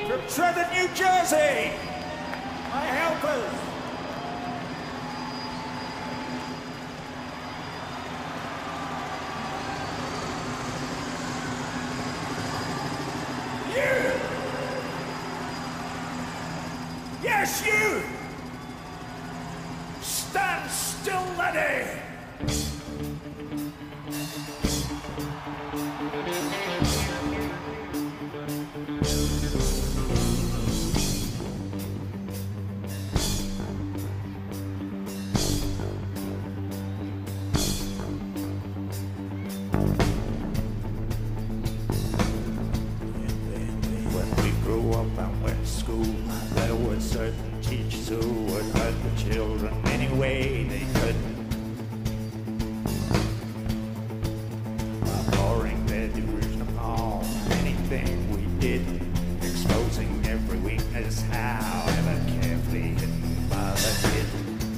From Trenton, New Jersey, my helpers. You! Yes, you! Stand still, laddie! And went to school, there were certain teachers who would hurt the children any way they could, by pouring their derision upon anything we did, exposing every weakness, however carefully hidden by the kid.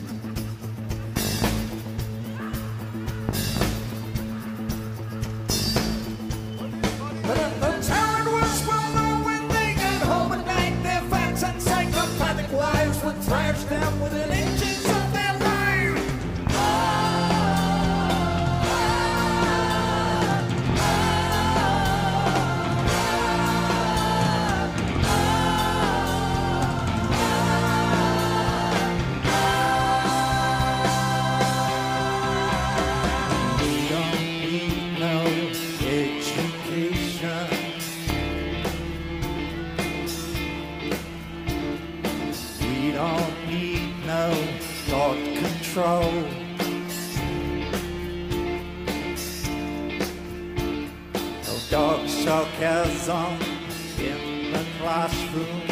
Thrash them within inches of their life. We don't need no education. We don't need no thought control. No dark sarcasm in the classroom.